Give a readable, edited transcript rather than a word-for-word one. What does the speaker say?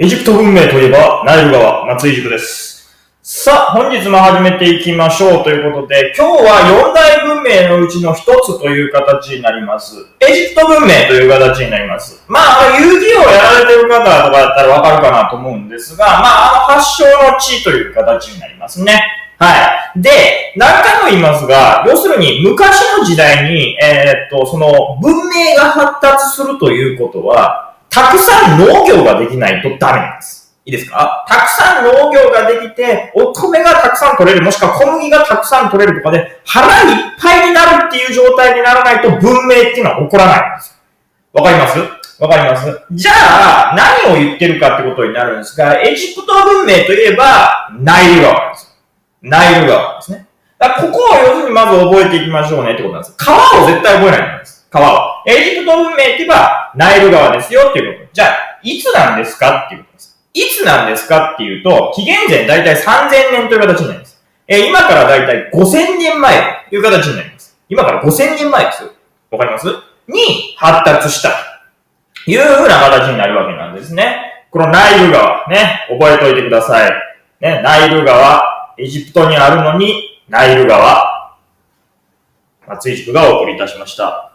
エジプト文明といえば、ナイル川、松井塾です。さあ、本日も始めていきましょうということで、今日は4大文明のうちの一つという形になります。エジプト文明という形になります。遊戯をやられてる方とかだったらわかるかなと思うんですが、発祥の地という形になりますね。はい。で、何回も言いますが、要するに昔の時代に、その文明が発達するということは、たくさん農業ができないとダメなんです。いいですか？たくさん農業ができて、お米がたくさん取れる、もしくは小麦がたくさん取れるとかで、腹いっぱいになるっていう状態にならないと文明っていうのは起こらないんです。わかりますじゃあ、何を言ってるかってことになるんですが、エジプト文明といえば、ナイル川なんです。ナイル川ですね。だからここを要するにまず覚えていきましょうねってことなんです。川を絶対覚えないといけないんです。川を。エジプト文明って言えば、ナイル川ですよっていうこと。じゃあ、いつなんですかっていうことです。いつなんですかっていうと、紀元前だいたい3000年という形になります。今からだいたい5000年前という形になります。今から5000年前ですよ。わかりますに発達したというふうな形になるわけなんですね。このナイル川ね、覚えておいてください。ね、ナイル川、エジプトにあるのに、ナイル川、松井塾がお送りいたしました。